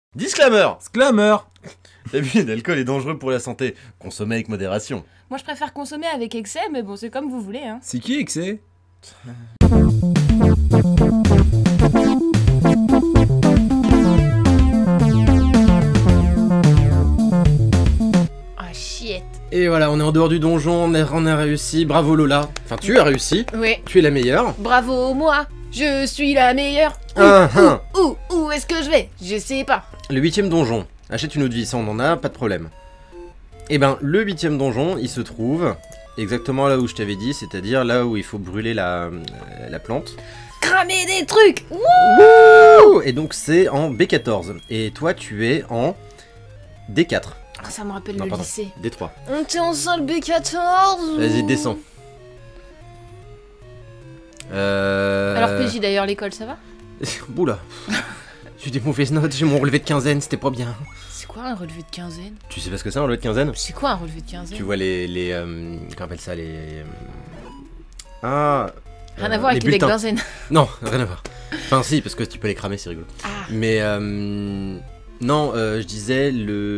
Disclaimer! Sclammer. L'abus d'alcool est dangereux pour la santé. Consommez avec modération. Moi je préfère consommer avec excès, mais bon, c'est comme vous voulez, hein. C'est qui que c'est? Ah, shit. Et voilà, on est en dehors du donjon, on a réussi, bravo Lola. Enfin, tu as réussi, Oui. tu es la meilleure. Bravo, moi. Je suis la meilleure. Où est-ce que je vais? Je sais pas. Le 8ème donjon, achète une eau de vie, ça on en a, pas de problème. Et ben, le 8ème donjon, il se trouve exactement là où je t'avais dit, c'est-à-dire là où il faut brûler la plante. Cramer des trucs. Wouh! Et donc c'est en B14, et toi tu es en D4. Ah, ça me rappelle Non, le pardon. lycée. D3. On était en salle B14. Vas-y, descends. Alors PJ d'ailleurs, l'école, ça va? Oula. J'ai des mauvaises notes, j'ai mon relevé de quinzaine, c'était pas bien. C'est quoi un relevé de quinzaine? Tu sais pas ce que c'est un relevé de quinzaine? C'est quoi un relevé de quinzaine? Tu vois les comment on appelle ça, les... Ah... Rien à voir avec les bulletins. benzène. Non, rien à voir. Enfin si, parce que tu peux les cramer, c'est rigolo. Ah. Mais non, je disais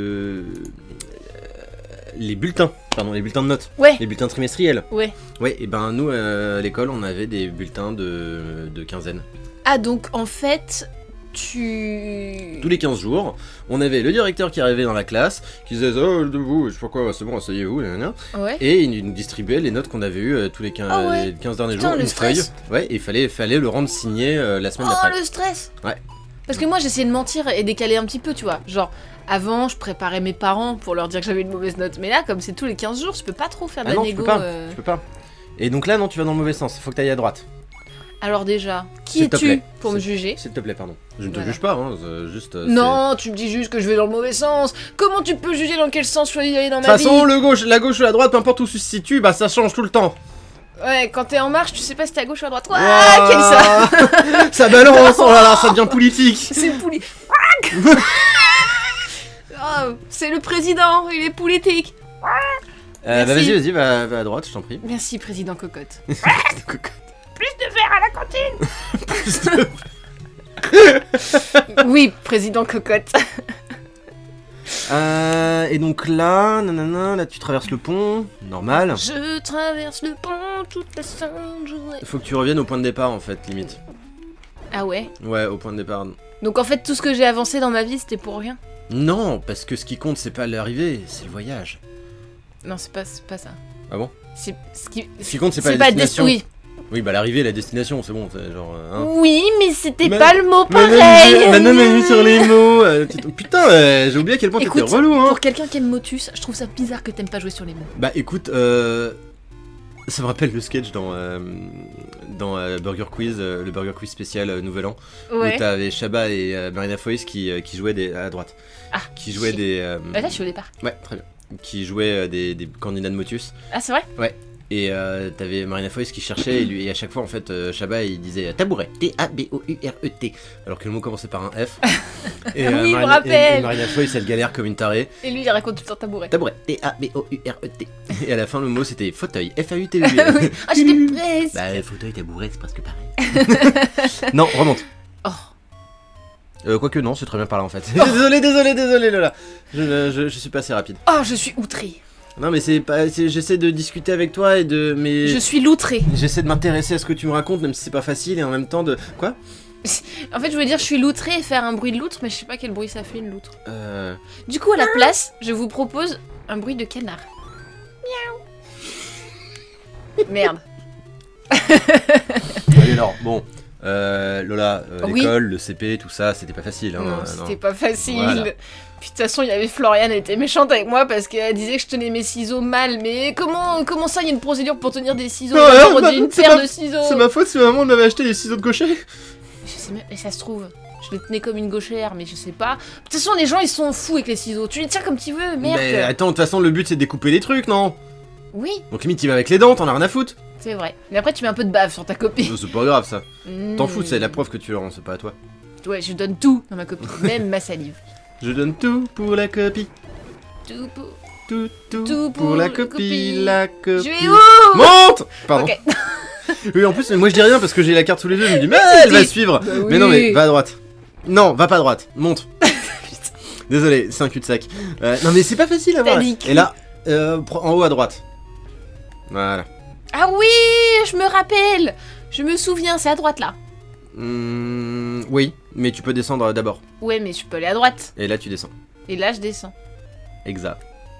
les bulletins, pardon, les bulletins de notes. Ouais. Les bulletins trimestriels. Ouais. Ouais, et ben nous, à l'école, on avait des bulletins de quinzaine. Ah, donc en fait, tu... Tous les 15 jours, on avait le directeur qui arrivait dans la classe, qui disait « Oh, de vous, je sais pas quoi, c'est bon, asseyez-vous, nanana. » Ouais. Et il nous distribuait les notes qu'on avait eues tous les 15, Ah ouais. les 15 derniers Putain, jours, le une feuille. stress. Ouais, et il fallait le rendre signé la semaine Oh, d'après. le stress. Ouais. Parce que moi, j'essayais de mentir et décaler un petit peu, tu vois. Genre, avant, je préparais mes parents pour leur dire que j'avais une mauvaise note. Mais là, comme c'est tous les 15 jours, je peux pas trop faire de Ah la non, tu négo. peux pas, tu peux pas. Et donc là, non, tu vas dans le mauvais sens, faut que tu ailles à droite. Alors déjà, qui S'il te es-tu plaît. pour me juger? S'il te plaît, pardon. Je ne te Voilà. juge pas, hein, juste... Non, tu me dis juste que je vais dans le mauvais sens. Comment tu peux juger dans quel sens je suis allé dans De ma toute façon, vie? la gauche ou la droite, peu importe où tu se situe, bah ça change tout le temps. Ouais, quand t'es en marche, tu sais pas si t'es à gauche ou à droite. Ouah, Ouah, quel ça! Ça balance, oh là là, ça devient politique. C'est pouli... Oh, c'est le président, il est politique. Bah Merci. vas-y, va à droite, je t'en prie. Merci, président Cocotte. Plus de verre à la cantine. Oui, président Cocotte. Et donc là, nanana, là tu traverses le pont, normal. Je traverse le pont toute la sainte journée. Faut que tu reviennes au point de départ en fait, limite. Ah ouais? Ouais, au point de départ. Donc en fait, tout ce que j'ai avancé dans ma vie, c'était pour rien? Non, parce que ce qui compte, c'est pas l'arrivée, c'est le voyage. Non, c'est pas ça. Ah bon? C'est ce qui... Ce qui compte, c'est pas la destination. Oui. Oui, bah l'arrivée, la destination, c'est bon, c'est genre... hein. Oui, mais c'était Mais- pas le mot pareil. Maintenant, on sur les mots. Putain, j'ai oublié à quel point t'étais Écoute, relou, hein. pour quelqu'un qui aime Motus, je trouve ça bizarre que t'aimes pas jouer sur les mots. Bah écoute, ça me rappelle le sketch dans Burger Quiz, le Burger Quiz spécial Nouvel An, où t'avais Chabat et Marina Foïs qui jouaient à droite. Ah, Qui jouaient shit. des... Bah là, je suis au départ. Ouais, très bien. Qui jouaient des candidats de Motus. Ah, c'est vrai? Ouais. Et t'avais Marina Foïs qui cherchait, et à chaque fois, en fait, Chabat, il disait tabouret, T-A-B-O-U-R-E-T, alors que le mot commençait par un F. Et, Oui, je me et rappelle. Marina Foïs, elle galère comme une tarée. Et lui, il raconte tout le temps tabouret. Tabouret, T-A-B-O-U-R-E-T. Et à la fin, le mot, c'était fauteuil, F-A-U-T-E-U. Oui. Ah, j'étais presque. Bah, fauteuil, tabouret, c'est presque pareil. Non, remonte. Oh. Quoique non, c'est très bien par là en fait. Désolé Lola. Je suis pas assez rapide. Oh, je suis outrée. Non mais c'est pas... J'essaie de discuter avec toi et de... Mais... Je suis loutrée. J'essaie de m'intéresser à ce que tu me racontes, même si c'est pas facile, et en même temps de... Quoi? En fait, je voulais dire je suis loutrée et faire un bruit de loutre, mais je sais pas quel bruit ça fait une loutre. Du coup, à la place, je vous propose un bruit de canard. Miaou. Merde. Allez alors, bon... Lola, Oui. l'école, le CP, tout ça, c'était pas facile. Hein, Non, c'était pas facile. Voilà. Puis de toute façon, il y avait Floriane, elle était méchante avec moi parce qu'elle disait que je tenais mes ciseaux mal. Mais comment ça, il y a une procédure pour tenir des ciseaux? Ouais, D'abord, on bah, dit une c'est paire ma- de ciseaux. C'est ma faute si maman m'avait acheté des ciseaux de gaucher. Je sais même, et ça se trouve, je les tenais comme une gauchère, mais je sais pas. De toute façon, les gens ils sont fous avec les ciseaux. Tu les tiens comme tu veux, merde. Mais attends, de toute façon, le but c'est de découper les trucs, non? Oui, Donc limite, il va avec les dents, t'en as rien à foutre. c'est vrai. Mais après, tu mets un peu de bave sur ta copie. C'est pas grave ça. T'en fous, c'est la Hmm. preuve que tu le rends, c'est pas à toi. Ouais, je donne tout dans ma copie, même ma salive. Je donne tout pour la copie. Tout pour... Tout pour la copie, la copie. Je vais où? Monte. Pardon. Ok. Oui, en plus, moi je dis rien parce que j'ai la carte sous les yeux, je me dis, mais tu elle va dis. suivre. Bah Mais non, oui. mais va à droite. Non, va pas à droite, monte. Désolé, c'est un cul-de-sac. Non mais c'est pas facile à voir. Et là, en haut à droite. Voilà. Ah oui, je me rappelle. Je me souviens, c'est à droite là. Oui, mais tu peux descendre d'abord. Ouais, mais je peux aller à droite. Et là tu descends. Et là, je descends. Exact.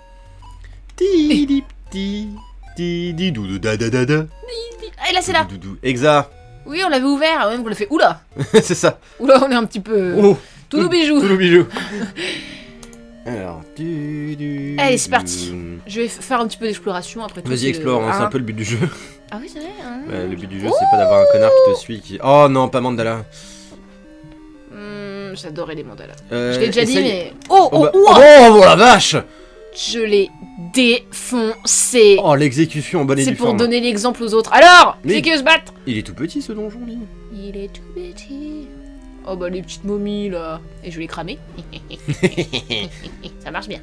Ti doudou da da da da. Ah, et là, c'est là. Exact. Oui, on l'avait ouvert, même qu'on l'a fait. Oula. C'est ça. Oula, on est un petit peu... Tous nos bijoux. Tous nos bijoux. Alors, allez, c'est parti. Je vais faire un petit peu d'exploration après tout. Vas-y, explore, c'est un peu le but du jeu. Ah oui, c'est vrai. Hein. Ouais, le but du jeu, c'est pas d'avoir un connard qui te suit qui... Oh non, pas mandala. J'adorais les mandalas. Je l'ai déjà dit, mais... Oh la vache. Je l'ai défoncé. Oh, l'exécution en bonne et due forme. C'est pour donner l'exemple aux autres. Alors, c'est que se battre. Il est tout petit, ce donjon, lui. Il est tout petit. Oh bah les petites momies là. Et je vais les cramer. Ça marche bien.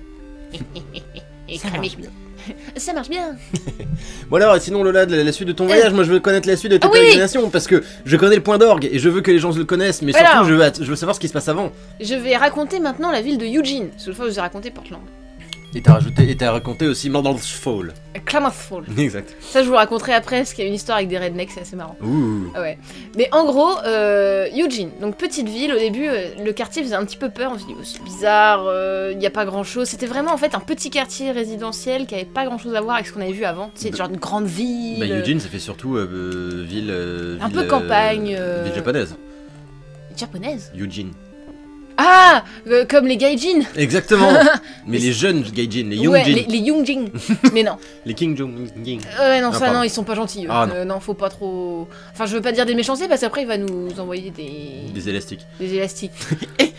Ça marche bien. Bon alors, sinon Lola, la suite de ton voyage, moi je veux connaître la suite de ta pérégrination parce que je connais le point d'orgue et je veux que les gens le connaissent, mais surtout je veux savoir ce qui se passe avant. Je vais raconter maintenant la ville de Eugene. Cette fois je vous ai raconté Portland. Et t'as raconté aussi Mordor's Fall. Klamath Fall. Exact. Ça je vous le raconterai après parce qu'il y a une histoire avec des rednecks, c'est assez marrant. Ouh. Ouais. Mais en gros, Eugene, donc petite ville, au début le quartier faisait un petit peu peur, on se dit oh, c'est bizarre, il n'y a pas grand chose. C'était vraiment en fait un petit quartier résidentiel qui avait pas grand chose à voir avec ce qu'on avait vu avant. C'est genre une grande ville. Bah Eugene ça fait surtout ville... un peu campagne. Ville japonaise. Japonaise Eugene. Ah comme les gaijin. Exactement. Mais les jeunes gaijin, les youngjin. Ouais, les youngjin. Mais non. Les kingjin. Ouais non, ça non, ils sont pas gentils. Ah, non, faut pas trop... Enfin je veux pas dire des méchancetés parce qu'après il va nous envoyer des... Des élastiques. Des élastiques. Aïe,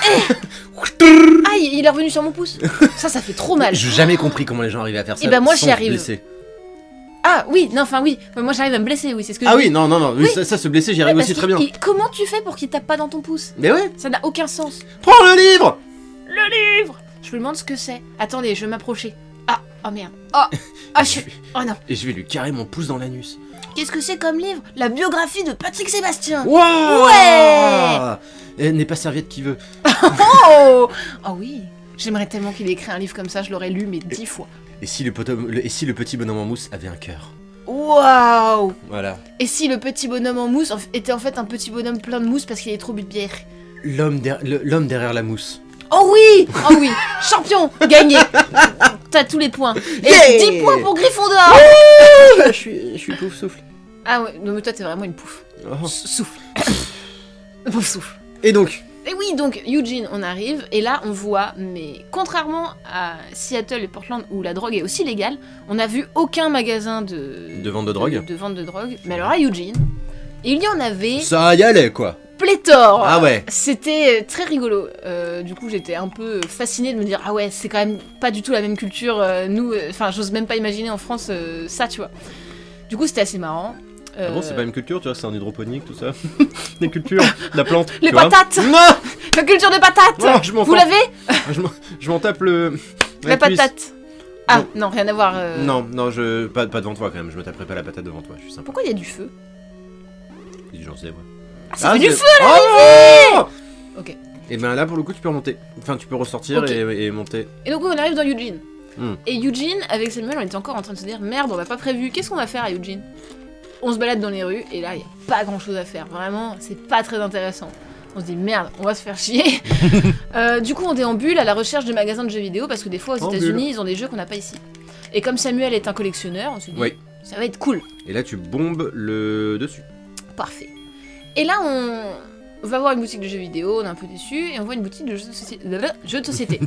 il est revenu sur mon pouce. Ça fait trop mal. J'ai jamais compris comment les gens arrivaient à faire ça. Et bah moi sans j'y arrive. se blesser. Ah oui, non, enfin oui, moi j'arrive à me blesser, oui, c'est ce que je Ah dis. oui, non, Oui. ça se blesser, j'y arrive aussi très bien. Comment tu fais pour qu'il tape pas dans ton pouce? Mais ouais. Ça n'a aucun sens. Prends le livre. Le livre. Je me demande ce que c'est. Attendez, je vais m'approcher. Ah, oh merde. Oh non. Et je vais lui carrer mon pouce dans l'anus. Qu'est-ce que c'est comme livre? La biographie de Patrick Sébastien. Wow. Ouais. Elle n'est pas serviette qui veut. Oh oui. J'aimerais tellement qu'il ait écrit un livre comme ça, je l'aurais lu mais 10 fois. Et si le petit bonhomme en mousse avait un cœur? Waouh. Voilà. Et si le petit bonhomme en mousse était en fait un petit bonhomme plein de mousse parce qu'il est trop bu de bière? L'homme derrière la mousse. Oh oui. Champion. Gagné. T'as tous les points. Et 10 points pour Gryffondor. Je suis pouf souffle. Ah ouais, non mais toi t'es vraiment une pouf. Oh. Souffle. Pouf souffle. Et donc? Et oui, donc Eugene, on arrive, et là on voit, mais contrairement à Seattle et Portland où la drogue est aussi légale, on n'a vu aucun magasin de vente de drogue. De vente de drogue. Mais alors à Eugene, il y en avait ça y allait quoi. Pléthore. Ah ouais. C'était très rigolo. Du coup j'étais un peu fascinée de me dire ah ouais c'est quand même pas du tout la même culture. Nous, enfin j'ose même pas imaginer en France ça tu vois. Du coup c'était assez marrant. Ah bon, c'est pas une culture, tu vois, c'est un hydroponique, tout ça. Les cultures, la plante. Les tu vois. patates. Non. La culture des patates. Non, je m'en vous l'avez? Je m'en tape le... La patate. Ah, non, rien à voir. Non, pas devant toi quand même, je me taperai pas la patate devant toi, je suis sympa. Pourquoi il y a du feu? J'en sais, ouais. Ah, ça fait du feu à l'arrivée. Ok. Et ben là, pour le coup, tu peux remonter. Enfin, tu peux ressortir et monter. Et donc, on arrive dans Eugene. Et Eugene, avec Samuel, on était encore en train de se dire merde, on l'a pas prévu, qu'est-ce qu'on va faire à Eugene? On se balade dans les rues et là il n'y a pas grand chose à faire, vraiment c'est pas très intéressant. On se dit merde, on va se faire chier. Du coup on déambule à la recherche de magasins de jeux vidéo parce que des fois aux États-Unis ils ont des jeux qu'on n'a pas ici. Et comme Samuel est un collectionneur, on se dit ça va être cool. Et là tu bombes le dessus. Parfait. Et là on va voir une boutique de jeux vidéo, on est un peu déçu et on voit une boutique de jeux de société.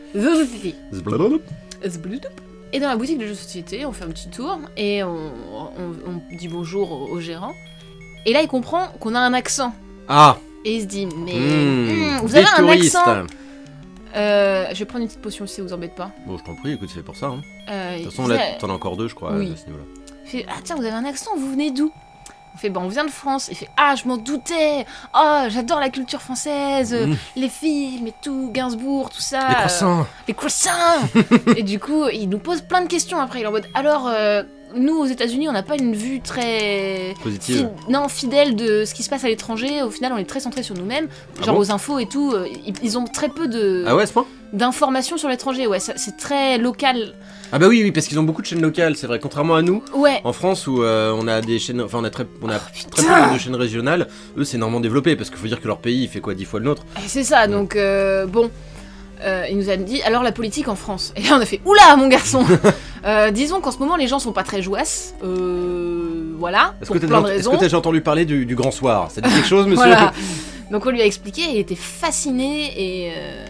Et dans la boutique de jeux de société, on fait un petit tour et on dit bonjour au gérant. Et là, il comprend qu'on a un accent. Ah. Et il se dit, mais vous avez un accent. Je vais prendre une petite potion si ça vous embête pas. Bon, je t'en prie, écoute, c'est fait pour ça. Hein. De toute façon, là, t'en as encore deux, je crois, à ce niveau-là. Il fait, ah tiens, vous avez un accent, vous venez d'où? On fait, on vient de France. Il fait, ah, je m'en doutais. Oh, j'adore la culture française, les films et tout, Gainsbourg, tout ça. Les croissants. Les croissants. Et du coup, il nous pose plein de questions après. Il est en mode, alors, nous aux États-Unis, on n'a pas une vue très Positive. fidèle de ce qui se passe à l'étranger. Au final, on est très centré sur nous-mêmes, genre aux infos et tout. Ils ont très peu de Ah ouais, à ce point? d'informations sur l'étranger. Ouais, c'est très local. Ah bah oui, parce qu'ils ont beaucoup de chaînes locales, c'est vrai. Contrairement à nous, Ouais. en France où on a des chaînes, enfin on a très peu de chaînes régionales. Eux, c'est énormément développé parce qu'il faut dire que leur pays il fait quoi 10 fois le nôtre. C'est ça. Donc bon. Il nous a dit alors la politique en France. Et là on a fait oula mon garçon. Disons qu'en ce moment les gens sont pas très joyeux. Voilà. Est-ce Pour que plein de t'as raisons. déjà entendu parler du grand soir? Ça dit quelque chose, monsieur? Voilà. Donc on lui a expliqué, il était fasciné et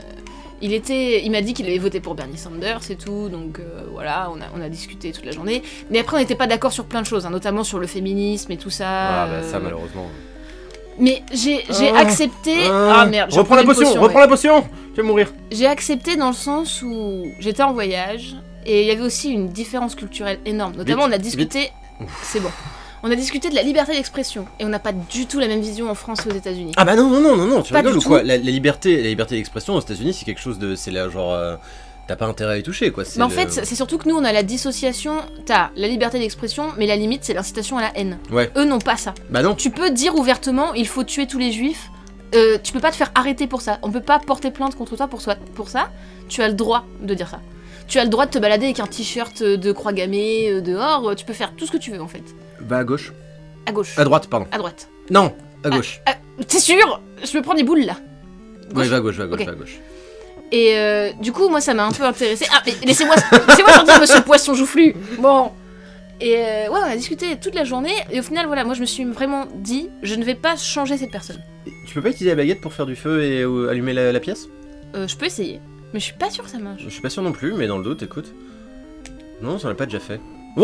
il m'a dit qu'il avait voté pour Bernie Sanders et tout, donc voilà, on a discuté toute la journée. Mais après on n'était pas d'accord sur plein de choses, hein, notamment sur le féminisme et tout ça. Ah bah ça malheureusement. Mais j'ai accepté. Ah merde, j'ai reprends la repris une potion, reprends la potion. Je vais mourir. J'ai accepté dans le sens où j'étais en voyage et il y avait aussi une différence culturelle énorme. Notamment, on a discuté. C'est bon. On a discuté de la liberté d'expression et on n'a pas du tout la même vision en France et aux États-Unis. Ah bah non, tu Pas rigoles du ou quoi? tout. La liberté d'expression aux États-Unis, c'est quelque chose de, c'est là genre, t'as pas intérêt à y toucher quoi. Mais en fait, c'est surtout que nous, on a la dissociation. T'as la liberté d'expression, mais la limite, c'est l'incitation à la haine. Ouais. Eux n'ont pas ça. Bah non. Tu peux dire ouvertement, il faut tuer tous les juifs. Tu peux pas te faire arrêter pour ça. On peut pas porter plainte contre toi pour ça. Tu as le droit de dire ça. Tu as le droit de te balader avec un t-shirt de croix gammée dehors. Tu peux faire tout ce que tu veux en fait. Bah à gauche. À gauche. À droite, pardon. À droite. Non, à gauche. T'es sûr? Je me prends des boules là. Ouais, va à gauche, Ok. va à gauche. Et du coup, moi, ça m'a un peu intéressée. Ah, mais laissez-moi sortir, monsieur poisson joufflu. Bon. Et ouais, on a discuté toute la journée. Et au final, voilà, moi, je me suis vraiment dit, je ne vais pas changer cette personne. Tu peux pas utiliser la baguette pour faire du feu et allumer la pièce? Je peux essayer, mais je suis pas sûre que ça marche. Je suis pas sûr non plus, mais dans le doute, écoute. Non, ça l'a pas déjà fait.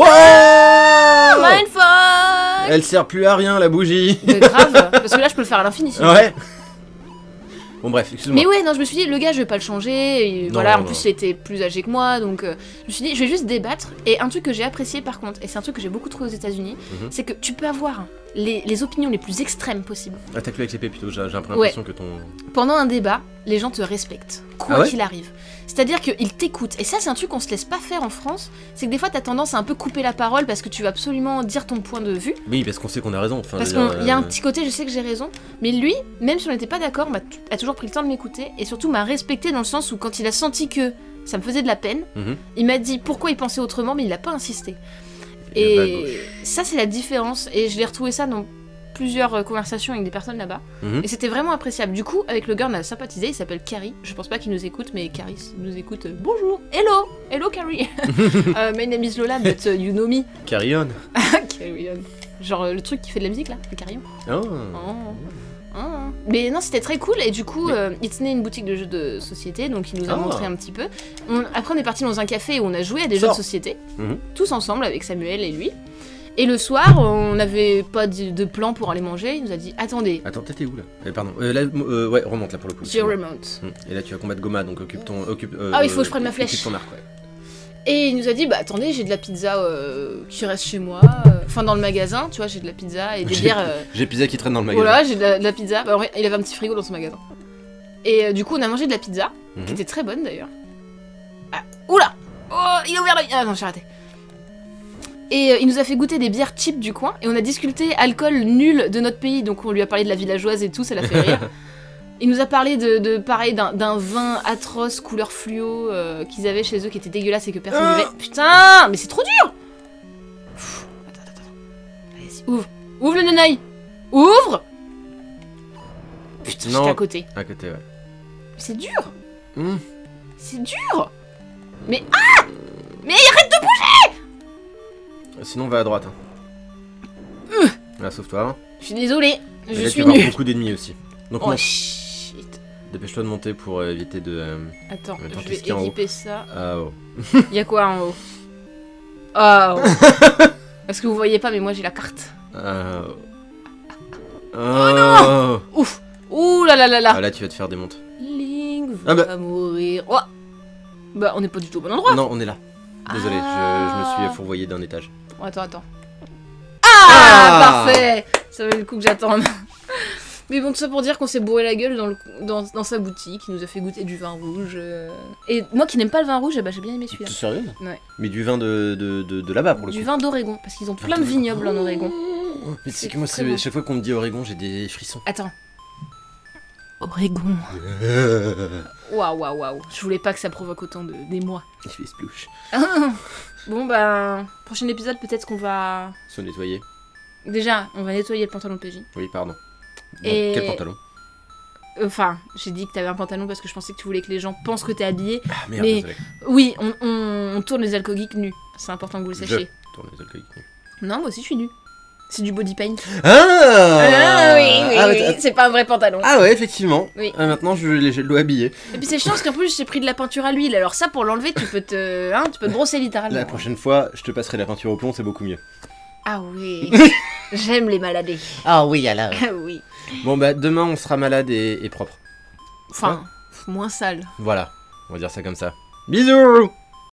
Wow! Mindfuck! Elle sert plus à rien la bougie. Mais grave, parce que là, je peux le faire à l'infini. sinon. Ouais. Bon bref, excuse-moi. Mais ouais, non, je me suis dit, le gars, je vais pas le changer. Et Non, voilà, en non. plus, il était plus âgé que moi, donc je me suis dit, je vais juste débattre. Et un truc que j'ai apprécié par contre, et c'est un truc que j'ai beaucoup trouvé aux États-Unis, c'est que tu peux avoir les opinions les plus extrêmes possibles. Attaque-le avec l'épée plutôt, j'ai un peu l'impression que ton. Pendant un débat, les gens te respectent, quoi Ah ouais qu'il arrive. C'est-à-dire qu'ils t'écoutent. Et ça, c'est un truc qu'on se laisse pas faire en France. C'est que des fois, t'as tendance à un peu couper la parole parce que tu veux absolument dire ton point de vue. Oui, parce qu'on sait qu'on a raison. Enfin, Parce je veux dire, qu'il y a un petit côté, je sais que j'ai raison. Mais lui, même si on n'était pas d'accord, a toujours pris le temps de m'écouter. Et surtout m'a respecté dans le sens où quand il a senti que ça me faisait de la peine, il m'a dit pourquoi il pensait autrement, mais il n'a pas insisté. Et bah, Et ça, c'est la différence. Et je l'ai retrouvé ça dans plusieurs conversations avec des personnes là-bas. Et c'était vraiment appréciable. Du coup, avec le gars, on a sympathisé. Il s'appelle Carrie. Je pense pas qu'il nous écoute, mais Carrie nous écoute. Bonjour, hello Carrie. My name is Lola, but you know me. Carry on. Carry on. Genre le truc qui fait de la musique là, le carillon. Oh. Mais non, c'était très cool et du coup, il tenait une boutique de jeux de société, donc il nous a montré un petit peu. Après, on est parti dans un café où on a joué à des jeux de société, tous ensemble avec Samuel et lui. Et le soir, on n'avait pas de plan pour aller manger. Il nous a dit attendez. Attends, t'étais où là? Pardon. Là, ouais, remonte là pour le coup. Je remonte. Et là, tu vas combattre Goma, donc occupe ton. Ah, il faut que je prenne ma flèche. Occupe ton arc, ouais. Et il nous a dit bah attendez, j'ai de la pizza qui reste chez moi, enfin dans le magasin, tu vois, j'ai de la pizza et des bières. J'ai pizza qui traîne dans le magasin. Voilà, j'ai de la pizza. Bah, en vrai, il avait un petit frigo dans son magasin. Et du coup, on a mangé de la pizza, qui était très bonne d'ailleurs. Ah, oula! Oh, il a ouvert la. Ah non, j'ai raté. Et il nous a fait goûter des bières cheap du coin, et on a discuté alcool nul de notre pays, donc on lui a parlé de la villageoise et tout, ça l'a fait rire. Il nous a parlé pareil, d'un vin atroce, couleur fluo, qu'ils avaient chez eux, qui était dégueulasse et que personne ne buvait. Putain, mais c'est trop dur! Attends. Allez-y, ouvre. Ouvre le nenaï! Ouvre! Putain, j'étais à côté. À côté, ouais. C'est dur! C'est dur! Mais mais arrête de bouger! Sinon, va à droite. Hein. Là, sauve-toi. Hein. Je suis désolée, je là, suis tu vas avoir nulle. beaucoup d'ennemis aussi. Donc, Oh monte. shit. Dépêche-toi de monter pour éviter de. Attends, Attends, je qu'est-ce qu'il y a vais en haut équiper ça. Ah, oh. Y'a quoi en haut? Oh! Parce que vous voyez pas, mais moi j'ai la carte. Oh non! Ouf! Ouh là là là là! Ah, là, tu vas te faire démonter. Link va mourir. Oh! Bah, on n'est pas du tout au bon endroit. Non, on est là. Désolé, je me suis fourvoyé d'un étage. Oh, attends. Ah! Parfait! Ça valait le coup que j'attende. Mais bon, tout ça pour dire qu'on s'est bourré la gueule dans sa boutique, il nous a fait goûter du vin rouge. Et moi qui n'aime pas le vin rouge, bah, j'ai bien aimé celui-là. T'es sérieuse? Ouais. Mais du vin de là-bas pour le coup. Du vin d'Oregon, parce qu'ils ont plein de vignobles en Oregon. Mais c'est que moi, très bon. chaque fois qu'on me dit Oregon, j'ai des frissons. Attends. Oregon. Waouh. Je voulais pas que ça provoque autant d'émoi. Il fait splouche. Bon bah, prochain épisode peut-être qu'on va... Se nettoyer. Déjà, on va nettoyer le pantalon de PJ. Oui, pardon. Bon, Et- quel pantalon? Enfin, j'ai dit que t'avais un pantalon parce que je pensais que tu voulais que les gens pensent que t'es habillé. Ah merde, Mais- désolé. Oui, on tourne les alcooliques nus. C'est important que vous le sachiez. Tourne les alcooliques. Non, moi aussi je suis nue. C'est du body paint. Ah Oui, c'est pas un vrai pantalon. Ah ouais, effectivement. Oui. Maintenant, je le dois habiller. Et puis c'est chiant parce qu'en plus j'ai pris de la peinture à l'huile. Alors ça, pour l'enlever, tu peux te brosser littéralement. La prochaine fois, je te passerai la peinture au plomb, c'est beaucoup mieux. Ah oui. J'aime les maladés. Ah oui, alors. Ah oui. Bon bah, demain, on sera malade et propre. Enfin, moins sale. Voilà, on va dire ça comme ça. Bisous.